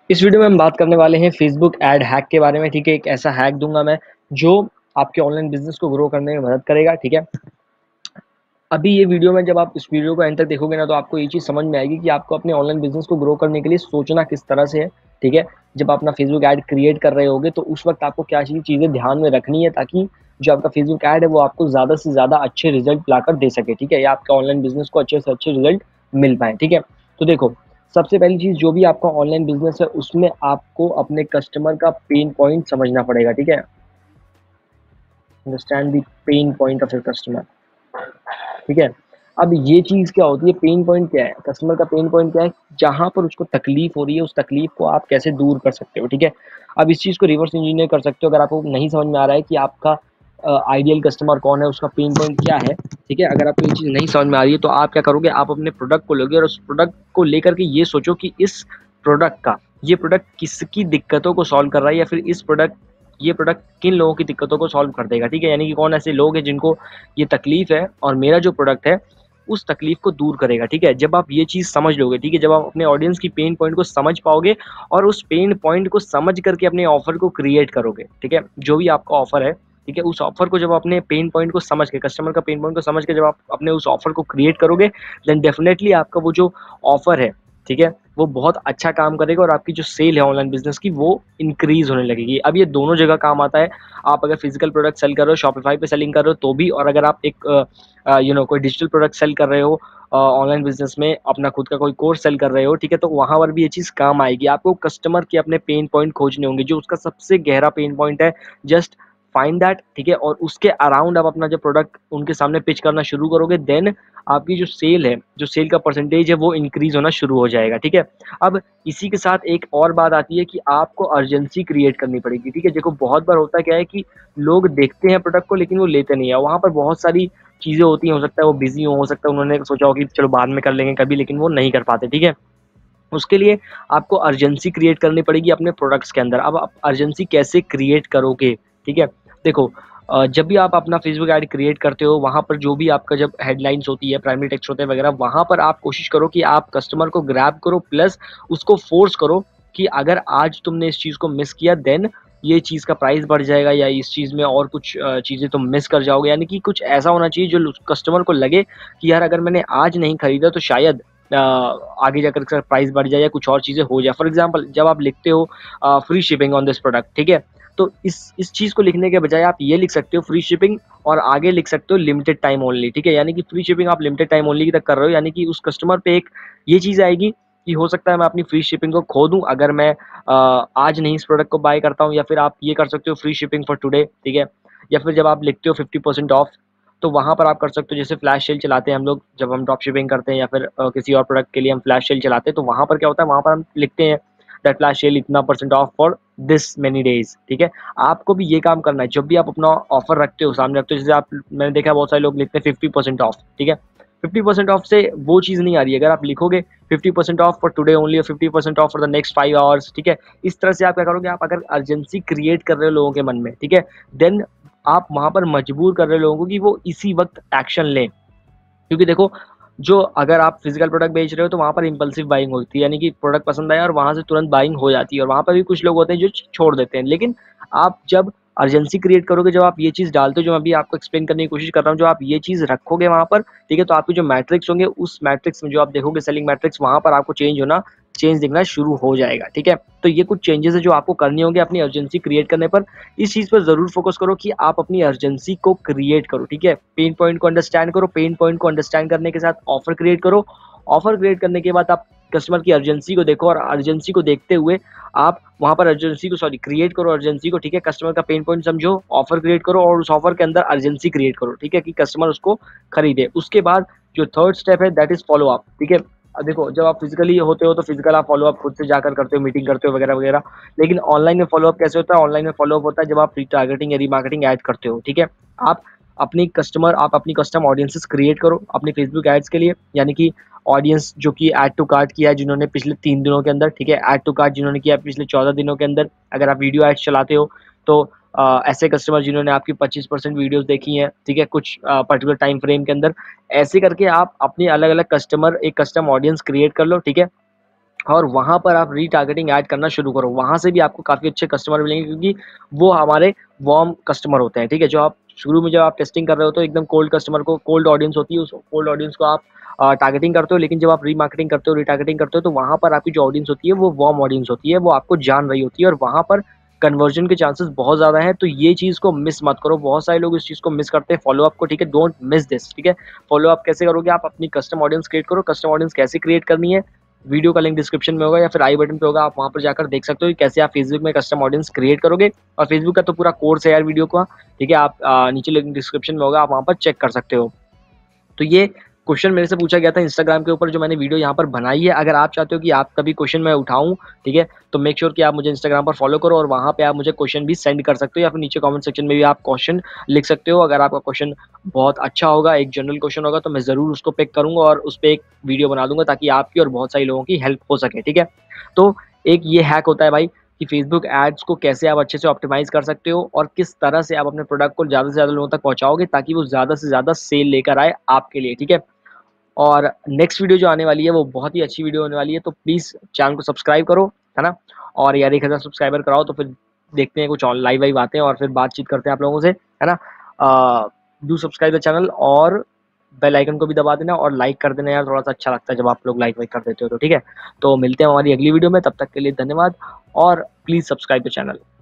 इस वीडियो में हम बात करने वाले हैं फेसबुक ऐड हैक के बारे में। ठीक है, एक ऐसा हैक दूंगा मैं जो आपके ऑनलाइन बिजनेस को ग्रो करने में मदद करेगा। ठीक है, अभी ये वीडियो में जब आप इस वीडियो को एंड तक देखोगे ना, तो आपको ये चीज़ समझ में आएगी कि आपको अपने ऑनलाइन बिजनेस को ग्रो करने के लिए सोचना किस तरह से है। ठीक है, जब आप अपना फेसबुक ऐड क्रिएट कर रहे होगे तो उस वक्त आपको क्या चीज़ें ध्यान में रखनी है, ताकि जो आपका फेसबुक ऐड है वो आपको ज़्यादा से ज़्यादा अच्छे रिजल्ट लाकर दे सके। ठीक है, या आपके ऑनलाइन बिजनेस को अच्छे से अच्छे रिजल्ट मिल पाए। ठीक है, तो देखो, सबसे पहली चीज़, जो भी आपका ऑनलाइन बिजनेस है उसमें आपको अपने कस्टमर का पेन पॉइंट समझना पड़ेगा। ठीक है, understand the pain point of your customer. ठीक है, अब ये चीज़ क्या होती है, पेन पॉइंट क्या है, कस्टमर का पेन पॉइंट क्या है, जहाँ पर उसको तकलीफ हो रही है उस तकलीफ को आप कैसे दूर कर सकते हो। ठीक है, अब इस चीज़ को रिवर्स इंजीनियर कर सकते हो। अगर आपको नहीं समझ में आ रहा है कि आपका आइडियल कस्टमर कौन है, उसका पेन पॉइंट क्या है। ठीक है, अगर आपको ये चीज़ नहीं समझ में आ रही है तो आप क्या करोगे, आप अपने प्रोडक्ट को लोगे और उस प्रोडक्ट को लेकर के ये सोचो कि इस प्रोडक्ट का, ये प्रोडक्ट किसकी दिक्कतों को सॉल्व कर रहा है, या फिर ये प्रोडक्ट किन लोगों की दिक्कतों को सॉल्व कर देगा। ठीक है, यानी कि कौन ऐसे लोग हैं जिनको ये तकलीफ है और मेरा जो प्रोडक्ट है उस तकलीफ को दूर करेगा। ठीक है, जब आप ये चीज़ समझ लोगे, ठीक है, जब आप अपने ऑडियंस की पेन पॉइंट को समझ पाओगे और उस पेन पॉइंट को समझ करके अपने ऑफर को क्रिएट करोगे। ठीक है, जो भी आपका ऑफर है, ठीक है, उस ऑफर को जब अपने पेन पॉइंट को समझ के, कस्टमर का पेन पॉइंट को समझ के जब आप अपने उस ऑफर को क्रिएट करोगे, देन डेफिनेटली आपका वो जो ऑफर है, ठीक है, वो बहुत अच्छा काम करेगा और आपकी जो सेल है ऑनलाइन बिजनेस की वो इंक्रीज होने लगेगी। अब ये दोनों जगह काम आता है। आप अगर फिजिकल प्रोडक्ट सेल कर रहे हो, शॉपिफाई पे सेलिंग कर रहे हो तो भी, और अगर आप एक कोई डिजिटल प्रोडक्ट सेल कर रहे हो ऑनलाइन बिजनेस में, अपना खुद का कोई कोर्स सेल कर रहे हो, ठीक है, तो वहां पर भी ये चीज काम आएगी। आपको कस्टमर के अपने पेन पॉइंट खोजने होंगे, जो उसका सबसे गहरा पेन पॉइंट है, जस्ट फाइंड दैट। ठीक है, और उसके अराउंड आप अपना जो प्रोडक्ट उनके सामने पिच करना शुरू करोगे, देन आपकी जो सेल है, जो सेल का परसेंटेज है वो इंक्रीज होना शुरू हो जाएगा। ठीक है, अब इसी के साथ एक और बात आती है कि आपको अर्जेंसी क्रिएट करनी पड़ेगी। ठीक है, देखो, बहुत बार होता क्या है कि लोग देखते हैं प्रोडक्ट को लेकिन वो लेते नहीं है। वहां पर बहुत सारी चीजें होती हैं, हो सकता है वो बिजी हो सकता है उन्होंने सोचा हो कि चलो बाद में कर लेंगे कभी, लेकिन वो नहीं कर पाते। ठीक है, उसके लिए आपको अर्जेंसी क्रिएट करनी पड़ेगी अपने प्रोडक्ट्स के अंदर। अब आप अर्जेंसी कैसे क्रिएट करोगे? ठीक है, देखो, जब भी आप अपना फेसबुक ऐड क्रिएट करते हो, वहाँ पर जो भी आपका जब हेडलाइंस होती है, प्राइमरी टेक्स्ट होते हैं वगैरह, वहाँ पर आप कोशिश करो कि आप कस्टमर को ग्रैब करो, प्लस उसको फोर्स करो कि अगर आज तुमने इस चीज़ को मिस किया, देन ये चीज़ का प्राइस बढ़ जाएगा, या इस चीज़ में और कुछ चीज़ें तुम मिस कर जाओगे। यानी कि कुछ ऐसा होना चाहिए जो कस्टमर को लगे कि यार अगर मैंने आज नहीं खरीदा तो शायद आगे जाकर प्राइस बढ़ जाए या कुछ और चीज़ें हो जाए। फॉर एग्जांपल, जब आप लिखते हो free shipping on this product, ठीक है, तो इस चीज़ को लिखने के बजाय आप ये लिख सकते हो फ्री शिपिंग, और आगे लिख सकते हो लिमिटेड टाइम ओनली। ठीक है, यानी कि फ्री शिपिंग आप लिमिटेड टाइम ओनली तक कर रहे हो, यानी कि उस कस्टमर पे एक ये चीज़ आएगी कि हो सकता है मैं अपनी फ्री शिपिंग को खो दूं अगर मैं आज नहीं इस प्रोडक्ट को बाय करता हूं। या फिर आप ये कर सकते हो फ्री शिपिंग फॉर टुडे। ठीक है, या फिर जब आप लिखते हो 50% ऑफ, तो वहाँ पर आप कर सकते हो, जैसे फ्लैश सेल चलाते हैं हम लोग जब हम ड्रॉप शिपिंग करते हैं, या फिर किसी और प्रोडक्ट के लिए हम फ्लैश सेल चलाते हैं, तो वहाँ पर क्या होता है, वहाँ पर हम लिखते हैं दैट फ्लैश सेल इतना percent off for this many days. ठीक है, आपको भी ये काम करना है। जब भी आप अपना ऑफर रखते हो, सामने रखते हो, जैसे आप, मैंने देखा बहुत सारे लोग लिखते हैं 50% ऑफ। ठीक है, 50% ऑफ से वो चीज़ नहीं आ रही है। अगर आप लिखोगे 50% ऑफ फॉर टुडे ओनली, और 50% off for the next 5 hours, ठीक है, इस तरह से आप क्या करोगे, आप अगर अर्जेंसी क्रिएट कर रहे हो लोगों के मन में, ठीक है, देन आप वहां पर मजबूर कर रहे हो लोगों को कि वो इसी वक्त एक्शन लें। क्योंकि देखो, जो अगर आप फिजिकल प्रोडक्ट बेच रहे हो तो वहाँ पर इंपल्सिव बाइंग होती है, यानी कि प्रोडक्ट पसंद आया और वहाँ से तुरंत बाइंग हो जाती है, और वहाँ पर भी कुछ लोग होते हैं जो छोड़ देते हैं। लेकिन आप जब अर्जेंसी क्रिएट करोगे, जब आप ये चीज़ डालते हो, जो मैं अभी आपको एक्सप्लेन करने की कोशिश कर रहा हूँ, जो आप ये चीज़ रखोगे वहाँ पर, ठीक है, तो आपके जो मैट्रिक्स होंगे, उस मैट्रिक्स में जो आप देखोगे सेलिंग मैट्रिक्स, वहाँ पर आपको चेंज दिखना शुरू हो जाएगा। ठीक है, तो ये कुछ चेंजेस है जो आपको करनी होंगे अपनी अर्जेंसी क्रिएट करने पर। इस चीज़ पर ज़रूर फोकस करो कि आप अपनी अर्जेंसी को क्रिएट करो। ठीक है, पेन पॉइंट को अंडरस्टैंड करो, पेन पॉइंट को अंडरस्टैंड करने के साथ ऑफर क्रिएट करो। ऑफर क्रिएट करने के बाद आप कस्टमर की अर्जेंसी को देखो, और अर्जेंसी को देखते हुए आप वहाँ पर क्रिएट करो अर्जेंसी को। ठीक है, कस्टमर का पेन पॉइंट समझो, ऑफर क्रिएट करो, और उस ऑफर के अंदर अर्जेंसी क्रिएट करो। ठीक है, कि कस्टमर उसको खरीदे। उसके बाद जो थर्ड स्टेप है, दैट इज फॉलो अप। ठीक है, अब देखो, जब आप फिजिकली होते हो तो फिजिकल आप फॉलो अप खुद से जाकर करते हो, मीटिंग करते हो वगैरह वगैरह। लेकिन ऑनलाइन में फॉलो अप कैसे होता है? ऑनलाइन में फॉलो अप होता है जब आप रीटारगेटिंग या रीमार्केटिंग ऐड करते हो। ठीक है, आप आप अपनी कस्टम ऑडियंसेस क्रिएट करो अपनी फेसबुक एड्स के लिए, यानी कि ऑडियंस जो कि ऐड टू कार्ट किया है जिन्होंने पिछले 3 दिनों के अंदर, ठीक है, ऐड टू कार्ट जिन्होंने किया पिछले 14 दिनों के अंदर। अगर आप वीडियो एड्स चलाते हो तो ऐसे कस्टमर जिन्होंने आपकी 25% वीडियोस देखी हैं, ठीक है, कुछ पर्टिकुलर टाइम फ्रेम के अंदर, ऐसे करके आप अपनी अलग अलग कस्टमर, एक कस्टम ऑडियंस क्रिएट कर लो। ठीक है, और वहाँ पर आप रीटारगेटिंग ऐड करना शुरू करो। वहाँ से भी आपको काफ़ी अच्छे कस्टमर मिलेंगे, क्योंकि वो हमारे वार्म कस्टमर होते हैं, ठीक है? जो आप शुरू में जब आप टेस्टिंग कर रहे हो तो एकदम कोल्ड कस्टमर को, कोल्ड ऑडियंस होती है, उस कोल्ड ऑडियंस को आप टारगेटिंग करते हो। लेकिन जब आप रीमार्केटिंग करते हो, रीटारगेटिंग करते हो, तो वहाँ पर आपकी जो ऑडियंस होती है वो वार्म ऑडियंस होती है, वो आपको जान रही होती है और वहाँ पर कन्वर्जन के चांसेस बहुत ज़्यादा हैं। तो ये चीज़ को मिस मत करो। बहुत सारे लोग इस चीज़ को मिस करते हैं, फॉलो अप को, ठीक है? डोंट मिस दिस, ठीक है? फॉलो अप कैसे करोगे? आप अपनी कस्टम ऑडियंस क्रिएट करो। कस्टम ऑडियंस कैसे क्रिएट करनी है? वीडियो का लिंक डिस्क्रिप्शन में होगा या फिर आई बटन पे होगा, आप वहाँ पर जाकर देख सकते हो कि कैसे आप फेसबुक में कस्टम ऑडियंस क्रिएट करोगे। और फेसबुक का तो पूरा कोर्स है यार वीडियो का, ठीक है? आप नीचे लिंक डिस्क्रिप्शन में होगा, आप वहाँ पर चेक कर सकते हो। तो ये क्वेश्चन मेरे से पूछा गया था इंस्टाग्राम के ऊपर, जो मैंने वीडियो यहाँ पर बनाई है। अगर आप चाहते हो कि आपका भी क्वेश्चन मैं उठाऊँ, ठीक है, तो मेक श्योर कि आप मुझे इंस्टाग्राम पर फॉलो करो और वहाँ पे आप मुझे क्वेश्चन भी सेंड कर सकते हो, या फिर नीचे कमेंट सेक्शन में भी आप क्वेश्चन लिख सकते हो। अगर आपका क्वेश्चन बहुत अच्छा होगा, एक जनरल क्वेश्चन होगा, तो मैं ज़रूर उसको पिक करूँगा और उस पे एक वीडियो बना दूँगा, ताकि आपकी और बहुत सारे लोगों की हेल्प हो सके, ठीक है? तो एक ये हैक होता है भाई, कि फेसबुक एड्स को कैसे आप अच्छे से ऑप्टिमाइज़ कर सकते हो और किस तरह से आप अपने प्रोडक्ट को ज़्यादा से ज़्यादा लोगों तक पहुँचाओगे, ताकि वो ज़्यादा से ज़्यादा सेल लेकर आए आपके लिए, ठीक है? और नेक्स्ट वीडियो जो आने वाली है वो बहुत ही अच्छी वीडियो होने वाली है, तो प्लीज़ चैनल को सब्सक्राइब करो, है ना? और यार 1000 सब्सक्राइबर कराओ, तो फिर देखते हैं कुछ और लाइव वाइव आते हैं और फिर बातचीत करते हैं आप लोगों से, है ना? डू सब्सक्राइब द चैनल और बेल आइकन को भी दबा देना और लाइक कर देना यार, थोड़ा-सा अच्छा लगता है जब आप लोग लाइक वाइक कर देते हो तो, ठीक है? तो मिलते हैं हमारी अगली वीडियो में, तब तक के लिए धन्यवाद और प्लीज़ सब्सक्राइब द चैनल।